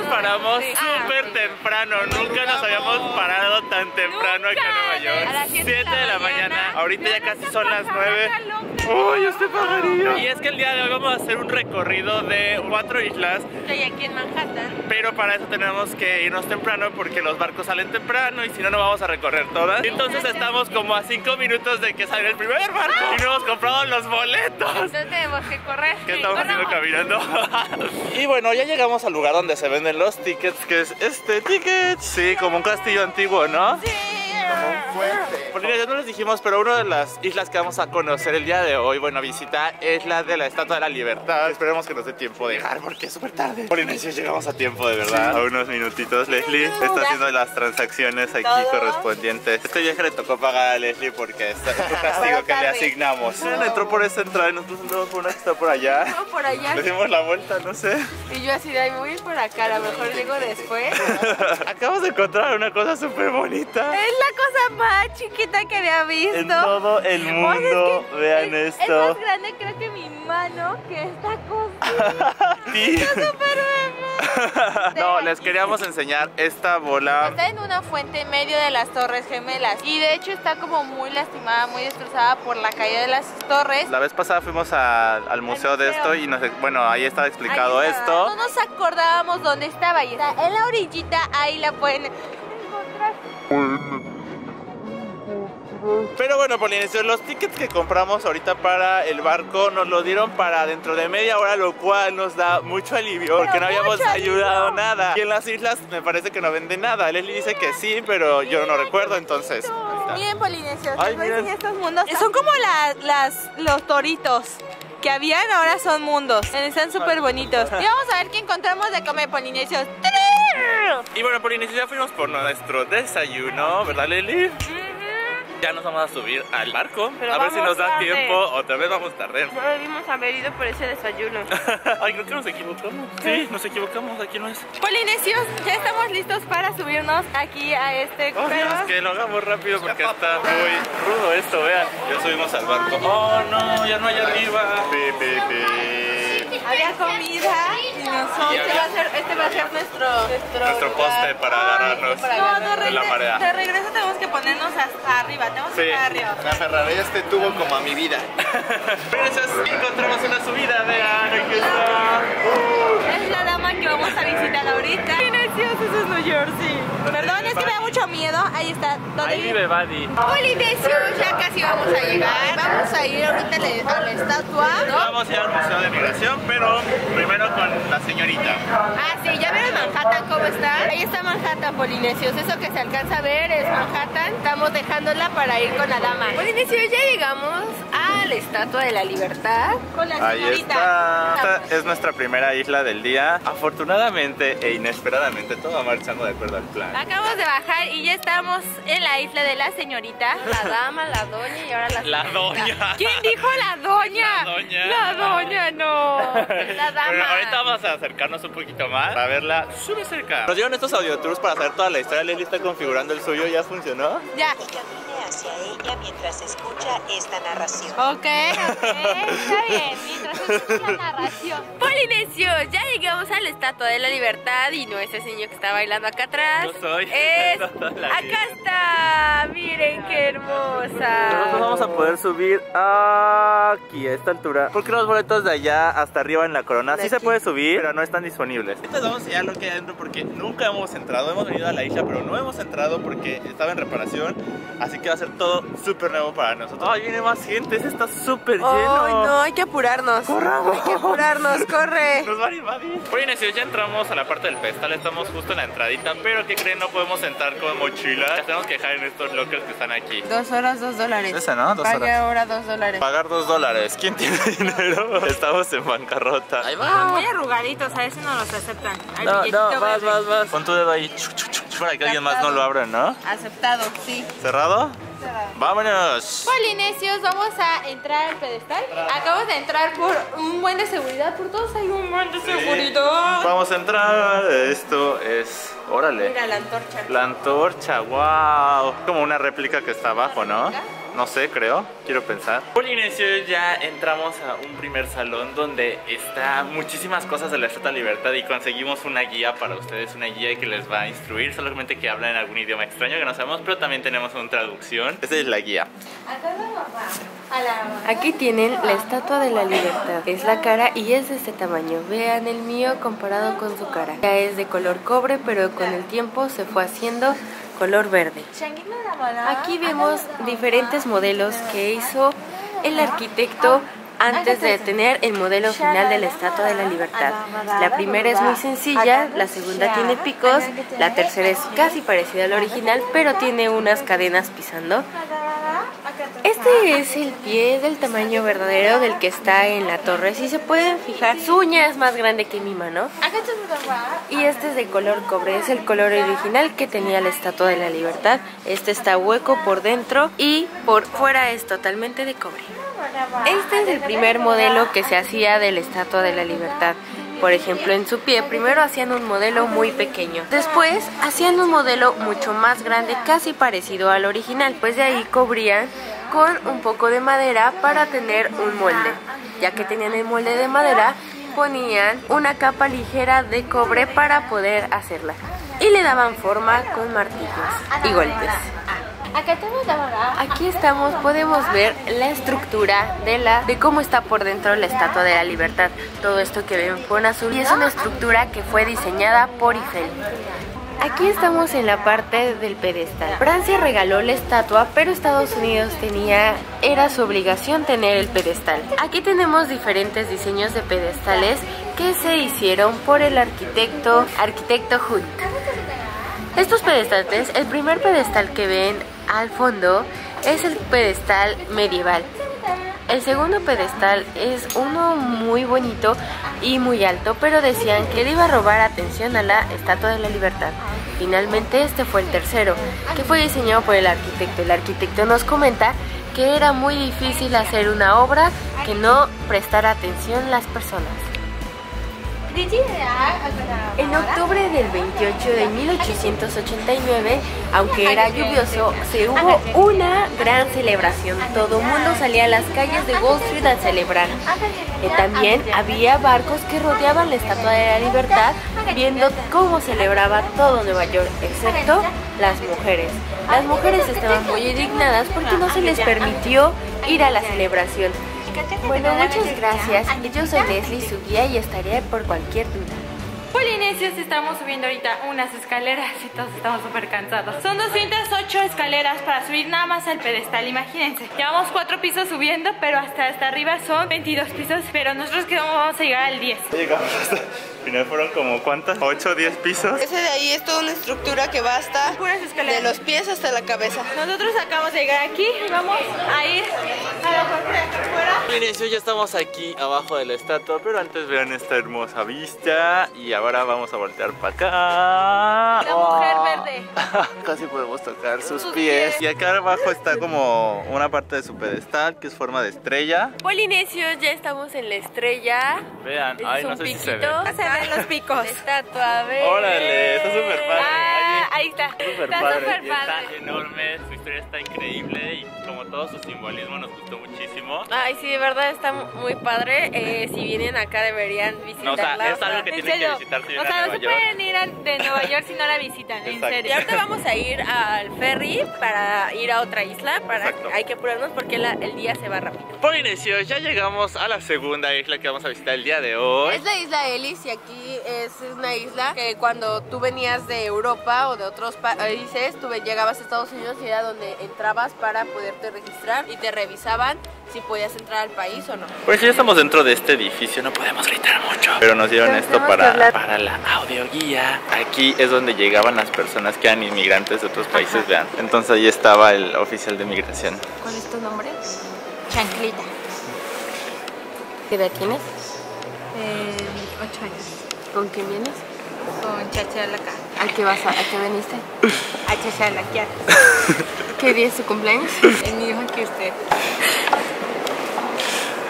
paramos súper temprano. Nunca nos habíamos parado tan temprano acá en Nueva York. A las 7 de la mañana. Ahorita ya casi son las 9. ¡Uy, este pajarillo! Y es que el día de hoy vamos a hacer un recorrido de 4 islas. Estoy aquí en Manhattan. Pero para eso tenemos que irnos temprano porque los barcos salen temprano y si no, no vamos a recorrer todas. Entonces estamos como a 5 minutos de que salga el primer barco y no hemos comprado los boletos. Entonces tenemos que correr. ¿Qué estamos haciendo caminando? Y bueno, ya llegamos al lugar donde se venden los tickets, que es este ticket. Sí, como un castillo antiguo, ¿no? Sí. Como un fuerte. Porque ya no les dijimos, pero una de las islas que vamos a conocer el día de hoy, bueno, a visitar, es la de la Estatua de la Libertad. Esperemos que nos dé tiempo de llegar porque es súper tarde. Polinesia, llegamos a tiempo, de verdad. Sí. A unos minutitos. Leslie está haciendo las transacciones aquí correspondientes. Este viaje le tocó pagar a Leslie porque es un castigo que le asignamos. Entró por esa entrada y nosotros entramos por una que está por allá. No, por allá. Le dimos la vuelta, no sé. Y yo así de ahí voy a ir por acá, a lo mejor llego después. Acabamos de encontrar una cosa súper bonita. Es la cosa más chiquita que había visto en todo el mundo. Vean esto. Es más grande creo que mi mano, que esta cosa. Sí. Está súper bebé. No, les queríamos enseñar esta bola. Está en una fuente en medio de las Torres Gemelas y de hecho está como muy lastimada, muy destrozada por la caída de las torres. La vez pasada fuimos al museo de esto y bueno, ahí estaba explicado esto. No nos acordábamos dónde estaba y está en la orillita, ahí la pueden encontrar. Pero bueno, Polinesia, los tickets que compramos ahorita para el barco nos lo dieron para dentro de media hora, lo cual nos da mucho alivio porque no habíamos ayudado nada. Y en las islas me parece que no venden nada. Leslie dice que sí, pero yo no recuerdo, entonces. Miren, Polinesia, ay, miren estos mundos. Son como los toritos que habían, ahora son mundos. Están súper bonitos. Y vamos a ver qué encontramos de comer, Polinesios. Y bueno, Polinesia, ya fuimos por nuestro desayuno, ¿verdad, Leslie? Ya nos vamos a subir al barco. Pero a ver si nos da tiempo. Otra vez vamos tarde. No debimos haber ido por ese desayuno. Ay, creo que nos equivocamos. Sí, nos equivocamos. Aquí no es. Polinesios, ya estamos listos para subirnos aquí a este crucero. Es que lo hagamos rápido porque está muy rudo esto, vean. Ya subimos al barco. Oh, no, ya no hay arriba. Había comida y nosotros. Este va a ser nuestro poste para agarrarnos de la marea. De regreso tenemos que ponernos hasta arriba. Tenemos que estar arriba. Me aferraré a este tubo como a mi vida. Pero eso es, encontramos una subida, vean, aquí está. Es la dama que vamos a visitar ahorita. Polinesios, eso es New Jersey. Perdón, es que me da mucho miedo. Ahí está. Ahí vive Buddy. Polinesios, ya casi vamos a llegar. Vamos a ir ahorita a la estatua, ¿no? Vamos a ir al Museo de Migración, pero primero con la señorita. Ah, sí, ¿ya vieron Manhattan cómo está? Ahí está Manhattan, Polinesios. Eso que se alcanza a ver es Manhattan. Estamos dejándola para ir con la dama. Polinesios, ya llegamos a la Estatua de la Libertad con la señorita. Ahí está. Esta es nuestra primera isla del día. Afortunadamente e inesperadamente todo va marchando de acuerdo al plan. Acabamos de bajar y ya estamos en la isla de la señorita. La dama, la doña y ahora la doña. ¿Quién dijo la doña? La doña. La doña, no. La dama. Bueno, ahorita vamos a acercarnos un poquito más para verla súper cerca. Nos dieron estos audiotours para saber toda la historia. Leslie está configurando el suyo. ¿Ya funcionó? Ya. Y camine hacia ella mientras escucha esta narración. Ok, está bien. Mientras escucha la narración. Polinesios, ya llegamos a la Estatua de la Libertad y no ese señor que está bailando acá atrás. Yo soy. Acá está. Miren qué hermosa. Nosotros vamos a poder subir aquí a esta altura porque los boletos de allá hasta arriba en la corona sí se puede subir, pero no están disponibles. Entonces vamos a enseñar lo que hay adentro porque nunca hemos entrado. Hemos venido a la isla, pero no hemos entrado porque estaba en reparación. Así que va a ser todo súper nuevo para nosotros. ¡Ay, viene más gente! ¡Este está súper lleno! ¡Ay, no! Hay que apurarnos. ¡Corramos! Hay que apurarnos, corre. Nos van a invadir. Bueno, ya entramos a la parte del pedestal. Estamos justo en la entradita, pero ¿qué creen? No podemos entrar con mochila. Las tenemos que dejar en estos lockers que están aquí. 2 horas, $2. Esa, ¿no? 2 horas. Pague ahora $2. Pagar $2. ¿Quién tiene dinero? Estamos en bancarrota. Ahí va. Muy arrugaditos, a veces no los aceptan. No, vas. Pon tu dedo ahí. Para que alguien más no lo abra, ¿no? Aceptado, sí. ¿Cerrado? ¡Vámonos! Polinesios, vamos a entrar al pedestal. Acabamos de entrar por un buen de seguridad. Por todos hay un buen de seguridad. Vamos a entrar. Esto es... ¡Órale! Mira la antorcha. La antorcha, wow. Como una réplica que está abajo, ¿no? No sé, quiero pensar. Polinesio, ya entramos a un primer salón donde está muchísimas cosas de la Estatua de la Libertad y conseguimos una guía para ustedes, una guía que les va a instruir, solamente que habla en algún idioma extraño que no sabemos, pero también tenemos una traducción. Esta es la guía. Aquí tienen la Estatua de la Libertad. Es la cara y es de este tamaño. Vean el mío comparado con su cara. Ya es de color cobre, pero con el tiempo se fue haciendo color verde. Aquí vemos diferentes modelos que hizo el arquitecto antes de tener el modelo final de la Estatua de la Libertad. La primera es muy sencilla, la segunda tiene picos, la tercera es casi parecida al original, pero tiene unas cadenas pisando. Este es el pie del tamaño verdadero del que está en la torre. Si se pueden fijar, su uña es más grande que mi mano. Y este es de color cobre, es el color original que tenía la Estatua de la Libertad. Este está hueco por dentro y por fuera es totalmente de cobre. Este es el primer modelo que se hacía de la Estatua de la Libertad. Por ejemplo, en su pie, primero hacían un modelo muy pequeño. Después hacían un modelo mucho más grande, casi parecido al original. Pues de ahí cubrían con un poco de madera para tener un molde. Ya que tenían el molde de madera, ponían una capa ligera de cobre para poder hacerla. Y le daban forma con martillos y golpes. Aquí estamos, podemos ver la estructura de cómo está por dentro la Estatua de la Libertad. Todo esto que ven por azul y es una estructura que fue diseñada por Eiffel. Aquí estamos en la parte del pedestal. Francia regaló la estatua, pero Estados Unidos era su obligación tener el pedestal. Aquí tenemos diferentes diseños de pedestales que se hicieron por el arquitecto Hood. Estos pedestales, el primer pedestal que ven al fondo es el pedestal medieval. El segundo pedestal es uno muy bonito y muy alto, pero decían que le iba a robar atención a la Estatua de la Libertad. Finalmente este fue el tercero, que fue diseñado por el arquitecto. El arquitecto nos comenta que era muy difícil hacer una obra que no prestara atención las personas. En octubre del 28 de 1889, aunque era lluvioso, se hubo una gran celebración. Todo el mundo salía a las calles de Wall Street a celebrar. También había barcos que rodeaban la Estatua de la Libertad, viendo cómo celebraba todo Nueva York, excepto las mujeres. Las mujeres estaban muy indignadas porque no se les permitió ir a la celebración. Bueno, muchas gracias. Yo soy Leslie, su guía, y estaré por cualquier duda. Polinesios, estamos subiendo ahorita unas escaleras y todos estamos súper cansados. Son 208 escaleras para subir nada más al pedestal, imagínense. Llevamos 4 pisos subiendo, pero hasta arriba son 22 pisos, pero nosotros que vamos a llegar al 10. Llegamos hasta... Al final fueron como ¿cuántas? 8 o 10 pisos. Ese de ahí es toda una estructura que va hasta de los pies hasta la cabeza. Nosotros acabamos de llegar aquí y vamos a ir a la parte de aquí afuera. Inicio, ya estamos aquí abajo de la estatua, pero antes vean esta hermosa vista y ahora vamos a voltear para acá. La mujer verde. Casi podemos tocar sus pies. Y acá abajo está como una parte de su pedestal que es forma de estrella. Polinesios, ya estamos en la estrella. Vean, Es ay, un no sé si se ve. piquito. Se ven los picos. La estatua verde. Órale, está súper padre. Ahí está. Súper Está padre. súper Y está padre. enorme, su historia está increíble y como todo su simbolismo nos gustó muchísimo. Ay, sí, de verdad está muy padre. Si vienen acá deberían visitarla. No, o sea, es algo que tienen que visitar si vienen a no Nueva se York. pueden ir de Nueva York si no la visitan, en Exacto. serio. Y ahorita vamos a ir al ferry para ir a otra isla. Exacto. Hay que apurarnos porque el día se va rápido. Polinesio, ya llegamos a la segunda isla que vamos a visitar el día de hoy. Es la isla Ellis y aquí es una isla que cuando tú venías de Europa o de otros países, tú llegabas a Estados Unidos y era donde entrabas para poderte registrar y te revisaban si podías entrar al país o no. Pues ya estamos dentro de este edificio, no podemos gritar mucho, pero nos dieron esto para la audioguía. Aquí es donde llegaban las personas que eran inmigrantes de otros países, vean. Entonces ahí estaba el oficial de migración. ¿Cuál es tu nombre? Chanclita. ¿Qué edad tienes? 8 años. ¿Con quién vienes? Con Chachalaca. ¿A qué veniste? A Chachalaquear. ¿Qué día es tu cumpleaños? Es mi hijo que usted.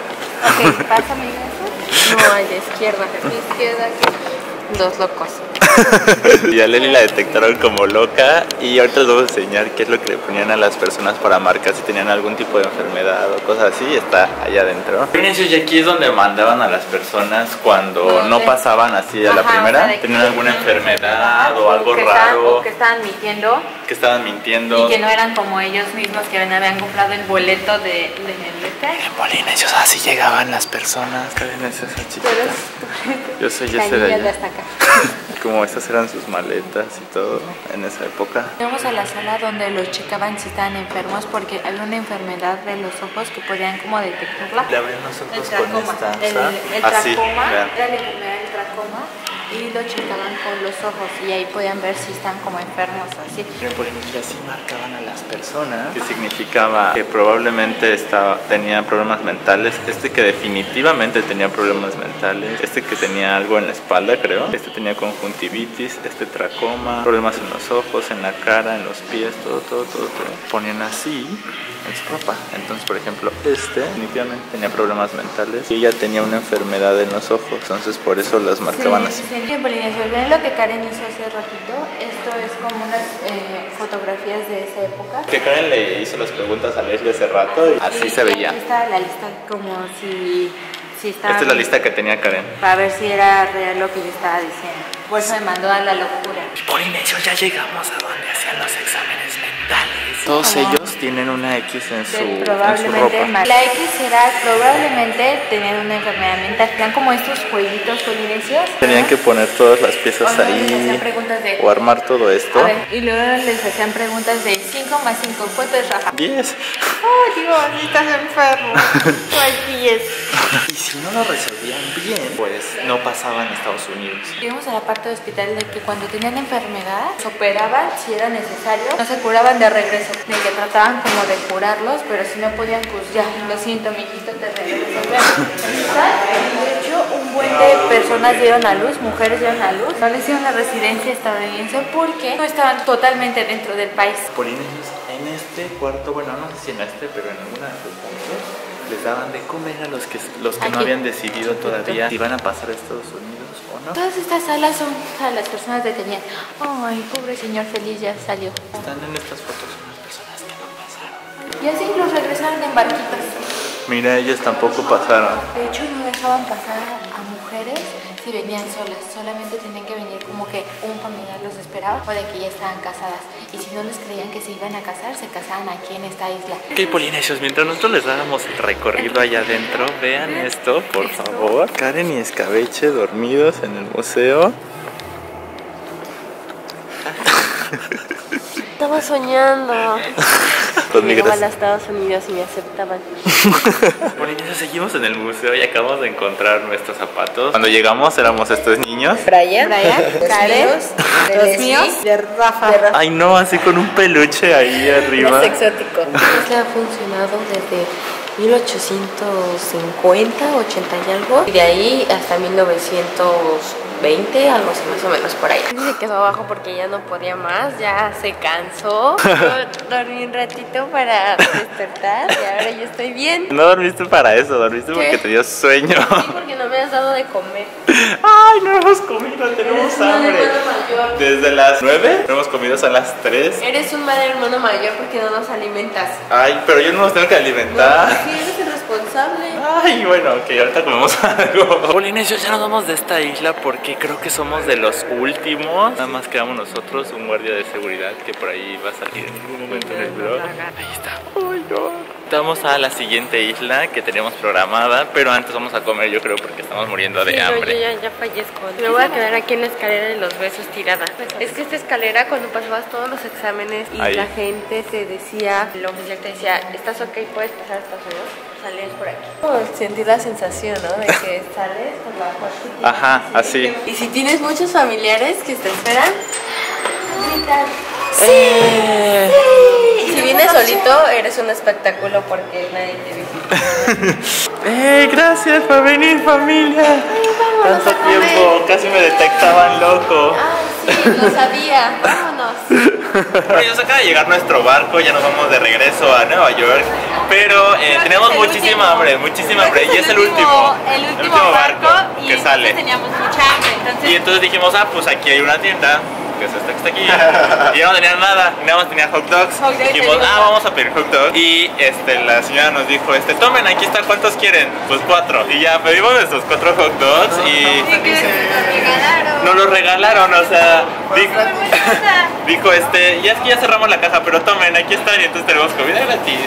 Ok, pásame eso. No, hay de izquierda. De izquierda que... Dos locos. Y a Leli la detectaron como loca. Y ahorita les voy a enseñar qué es lo que le ponían a las personas para marcar si tenían algún tipo de enfermedad o cosas así. Está allá adentro. Fíjense, y aquí es donde mandaban a las personas cuando no pasaban así a la primera. Tenían alguna enfermedad o algo raro. O que estaban mintiendo. Que estaban mintiendo. Y que no eran como ellos mismos que habían comprado el boleto de En Polinesios así llegaban las personas. Karen es esa chiquita. Yo soy ese de allá. Como esas eran sus maletas y todo en esa época. Fuimos a la sala donde los checaban si estaban enfermos porque había una enfermedad de los ojos que podían como detectarla. Le abrían los ojos con esta. El tracoma, era la enfermedad del tracoma. Y lo checaban con los ojos y ahí podían ver si están como enfermos o así. Y así marcaban a las personas, que significaba que probablemente tenía problemas mentales, que definitivamente tenía problemas mentales, que tenía algo en la espalda, creo, tenía conjuntivitis, tracoma, problemas en los ojos, en la cara, en los pies, todo. Ponían así en su ropa. Entonces, por ejemplo, definitivamente tenía problemas mentales y ella tenía una enfermedad en los ojos, entonces por eso las marcaban así. En Polinesia, ¿ven lo que Karen hizo hace ratito? Esto es como unas fotografías de esa época. Que Karen le hizo las preguntas a Leslie hace rato y así se veía. Aquí está la lista como si estaba... Esta es la lista que tenía Karen. Para ver si era real lo que yo estaba diciendo. Por eso me mandó a la locura. Polinesio, ya llegamos a donde hacían los exámenes mentales. Todos ellos tienen una X en su ropa. La X será probablemente tener una enfermedad mental. Eran como estos jueguitos polinesios. Tenían que poner todas las piezas ahí o armar todo esto. A ver, y luego les hacían preguntas de 5 más 5. ¿Cuánto es, Rafa? 10. Oh, Dios, estás enfermo. ¿Cuál 10? Y si no lo resolvían bien, pues no pasaban a Estados Unidos. Llegamos a la parte de hospital de que cuando tenían enfermedad, se operaban si era necesario, no se curaban de regreso, de que trataban como de curarlos, pero si no podían, pues ya, lo siento, mijito, te regreso. De hecho, un buen de personas dieron a luz, mujeres dieron a luz, no les dieron la residencia estadounidense porque no estaban totalmente dentro del país. Polinesios, en este cuarto, bueno, no sé si en pero en alguna de sus puntos, les daban de comer a los que no habían decidido todavía si iban a pasar a Estados Unidos o no. Todas estas salas son a las personas detenidas. Ay, pobre señor feliz, ya salió. Están en estas fotos unas personas que no pasaron. Y así los regresaron en barquitos. Mira, ellos tampoco pasaron. De hecho, no dejaban pasar a mujeres si venían solas. Solamente tenían que venir como que un familiar los esperaba o de que ya estaban casadas. Y si no les creían que se iban a casar, se casaban aquí en esta isla. Ok, Polinesios, mientras nosotros les dábamos el recorrido allá adentro, vean esto, por favor. Karen y Escabeche dormidos en el museo. Estaba soñando. Llegaba a los Estados Unidos y me aceptaban. Polinesios, seguimos en el museo y acabamos de encontrar nuestros zapatos. Cuando llegamos éramos estos niños. Brian, Karen, los míos, de Rafa. Ay no, así con un peluche ahí arriba. Más exótico. Este ha funcionado desde 1850, 80 y algo. Y de ahí hasta 1920, algo así más o menos por ahí. Se quedó abajo porque ya no podía más, ya se cansó. Yo dormí un ratito para despertar y ahora yo estoy bien. No dormiste para eso, dormiste porque tenías sueño. Sí, porque no me has dado de comer. Ay, no hemos comido, tenemos hambre. Desde las 9, no hemos comido, son las 3. Eres un mal hermano mayor porque no nos alimentas. Ay, pero yo no los tengo que alimentar. Sí, eres el responsable. Ay, bueno, ok, ahorita comemos algo. Polinesios, ya nos vamos de esta isla porque creo que somos de los últimos. Nada más quedamos nosotros, un guardia de seguridad que por ahí va a salir en algún momento en el vlog. Ahí está. Ay, no. Estamos a la siguiente isla que teníamos programada, pero antes vamos a comer, yo creo, porque estamos muriendo de hambre. No, yo ya fallezco. Me voy a quedar aquí en la escalera de los besos tirada. Es que esta escalera, cuando pasabas todos los exámenes y la gente te decía, el oficial te decía, ¿estás ok? ¿Puedes pasar a Estados Unidos? Sales por aquí. Como sentir la sensación, ¿no? De que sales por la puerta. Ajá, así. Y si tienes muchos familiares que te esperan, gritan. ¡Sí! ¡Sí! Si vienes solito, eres un espectáculo porque nadie te visita. Gracias por venir, familia. Tanto tiempo, casi me detectaban loco. Ah, sí, lo sabía. Vámonos. Bueno, nos acaba de llegar nuestro barco, ya nos vamos de regreso a Nueva York. pero tenemos muchísima hambre, y es el último barco y que sale. Teníamos mucha hambre, entonces... Y entonces dijimos, pues aquí hay una tienda, que es esta que está aquí, y ya no tenían nada más tenía hot dogs. Dijimos, vamos a pedir hot dogs. Y la señora nos dijo, tomen, aquí está, ¿cuántos quieren? Pues 4. Y ya pedimos nuestros 4 hot dogs y nos los regalaron, o sea, dijo, ya es que ya cerramos la caja, pero tomen, aquí están, y entonces tenemos comida gratis.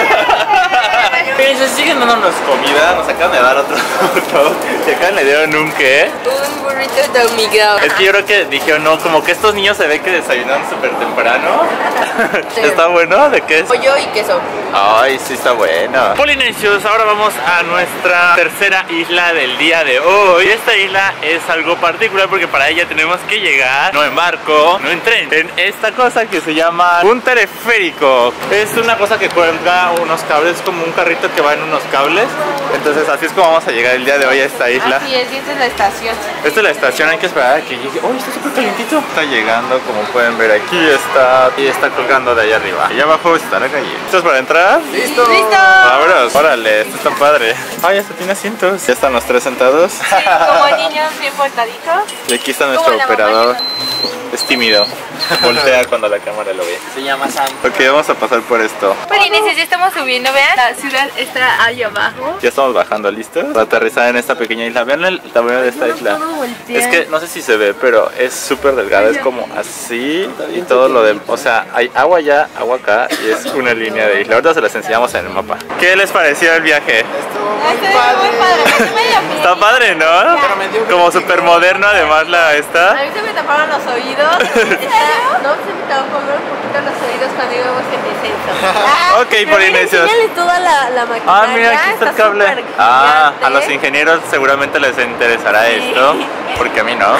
Se siguen dándonos comida, nos acaban de dar otro hot dog, y acá le dieron un ¿qué? Un burrito de hormiguero. Es que yo creo que dijeron, no, como que estos niños se ve que desayunan súper temprano. ¿Está bueno? ¿De qué es? Pollo y queso. Ay, sí está bueno. Polinesios, ahora vamos a nuestra tercera isla del día de hoy. Esta isla es algo particular porque para ella tenemos que llegar, no en barco, no en tren, en esta cosa que se llama un teleférico. Es una cosa que cuelga unos cables, como un carrito que va en unos cables. Entonces así es como vamos a llegar el día de hoy a esta isla. Así es, y esta es la estación. Esta es la estación, hay que esperar a que llegue. ¡Oh, está súper calientito! Está llegando, como pueden ver aquí está. Y está colgando de allá arriba. Allá abajo está la calle. ¿Listos para entrar? ¡Listo! ¡Listo! ¡Vámonos! ¡Órale! Esto está padre. ¡Ay, hasta tiene asientos! Ya están los 3 sentados. Sí, como niños bien portaditos. Y aquí está nuestro operador. Es tímido. Voltea cuando la cámara lo ve. Se llama Sam. Ok, vamos a pasar por esto. Polinesios, ya estamos subiendo, vean. La ciudad está ahí abajo. Ya estamos bajando, ¿listos? Para aterrizar en esta pequeña isla. Vean el tamaño de esta isla. Es que no sé si se ve, pero es súper delgada. Es como así y todo lo de... O sea, hay agua allá, agua acá y es una línea de isla. Ahorita se las enseñamos en el mapa. ¿Qué les pareció el viaje? Muy padre. Está padre, ¿no? Como súper moderno además esta. A mí se me taparon los oídos. No, se me taparon un poquito los oídos cuando íbamos en descenso. Ok, Polinesios. Enséñale toda la maquinaria. Ah, mira, aquí está el cable. súper A gigante. los ingenieros seguramente les interesará esto, porque a mí no.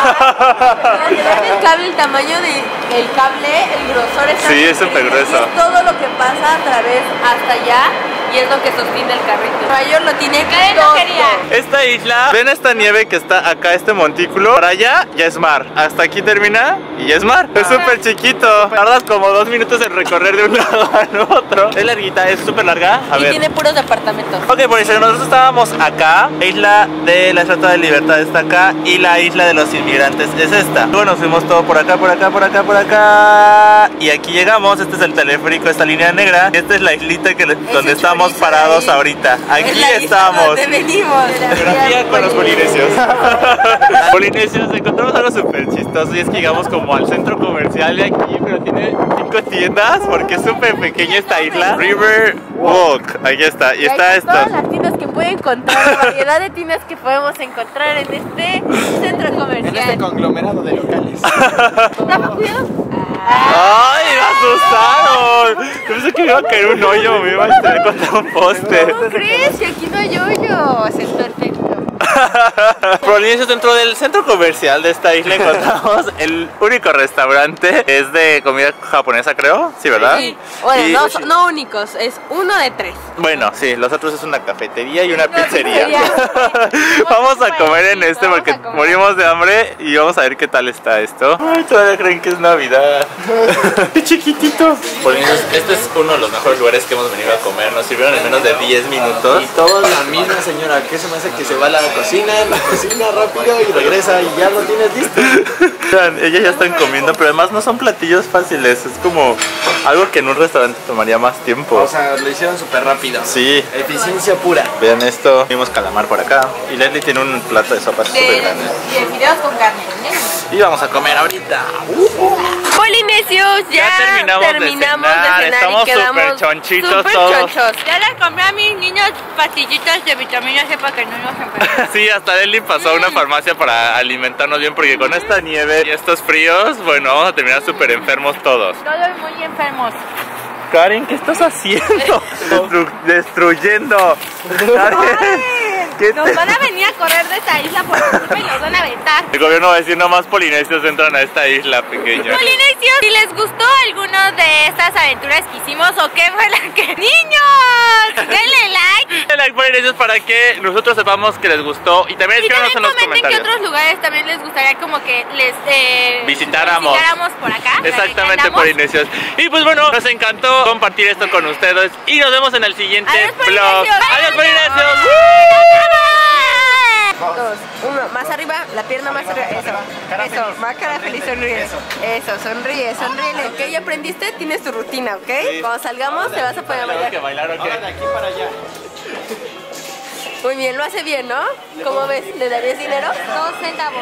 Vean el cable, el tamaño del cable, el grosor está Sí, es súper grueso. y es todo lo que pasa a través hasta allá y es lo que sostiene el carrito. Rayo lo tiene todo. Esta isla, ven esta nieve que está acá, este montículo. Para allá ya es mar. Hasta aquí termina y ya es mar. Es súper chiquito. Tardas como 2 minutos en recorrer de un lado al otro. Es larguita, es súper larga. A Y ver. tiene puros departamentos. Ok, por eso nosotros estábamos acá. La isla de la Estatua de Libertad está acá. Y la isla de los inmigrantes es esta. Luego nos fuimos todo por acá, por acá, por acá, por acá. Y aquí llegamos. Este es el teleférico, esta línea negra. Esta es la islita donde estamos parados ahorita. Aquí estamos. ¿Dónde venimos? Geografía con los polinesios. Polinesios, encontramos algo súper chistoso. Y es que llegamos como al centro comercial de aquí, pero tiene 5 tiendas porque es súper pequeña esta isla. River Walk, aquí está. Y está esto. Todas las tiendas que pueden encontrar, la variedad de tiendas que podemos encontrar en este centro comercial. En este conglomerado de locales. Rafa, cuidado. ¡Ay, me asustaron! Yo pensé que me iba a caer un hoyo, me iba a estar contra un poste. ¿Cómo crees? Que aquí no hay hoyos. Es perfecto. Polinesios, dentro del centro comercial de esta isla encontramos el único restaurante. Es de comida japonesa, creo. Sí, ¿verdad? Sí. Bueno, Y- no únicos, es uno de 3. Bueno, sí, los otros es una cafetería y una Una pizzería. pizzería. Vamos a comer en este Vamos porque a comer. morimos de hambre y vamos a ver qué tal está esto. Ay, todavía creen que es Navidad. ¡Qué chiquitito! Polinesios, este es uno de los mejores lugares que hemos venido a comer. Nos sirvieron en menos de 10 minutos. Y toda la misma señora, que se me hace que se va a la cocina rápido y regresa y ya lo tienes listo. Vean, ellas ya están comiendo, pero además no son platillos fáciles. Es como algo que en un restaurante tomaría más tiempo. O sea, lo hicieron súper rápido. Sí. Eficiencia pura. Vean esto. Vimos calamar por acá. Y Leslie tiene un plato de sopa súper grande. De fideos con carne. Y vamos a comer ahorita. Polinesios, ya terminamos de cenar, estamos y quedamos súper chonchitos súper todos. chonchos. Ya les compré a mis niños pastillitas de vitamina C para que no nos enfermen. Sí, hasta Leslie pasó a una farmacia para alimentarnos bien porque con esta nieve y estos fríos, bueno, vamos a terminar súper enfermos todos. Todos muy enfermos. Karen, ¿qué estás haciendo? Destruyendo. Karen, ¿qué Nos van a venir a correr de esta isla por su culpa y nos van a aventar. El gobierno va a decir, no más polinesios entran a esta isla pequeña. Polinesios, si les gustó alguno de estas aventuras que hicimos o qué fue la que... ¡Niños! Denle like. Denle like por Polinesios, para que nosotros sepamos que les gustó. Y también escríbanos en los comenten comentarios. qué otros lugares también les gustaría como que les visitáramos por acá. Exactamente, Polinesios. Y pues bueno, nos encantó compartir esto con ustedes. Y nos vemos en el siguiente Adiós, vlog. Polinesios. Adiós, Polinesios. Dos, uno, más arriba, la pierna más arriba, eso, más cara feliz, sonríe. Eso, sonríe, sonríele. Ok, ya aprendiste, tienes tu rutina, ¿ok? Cuando salgamos te vas a poder bailar. ¿Que bailar o qué? Ahora de aquí para allá. Muy bien, lo hace bien, ¿no? ¿Cómo ves? ¿Le darías dinero? 2 centavos.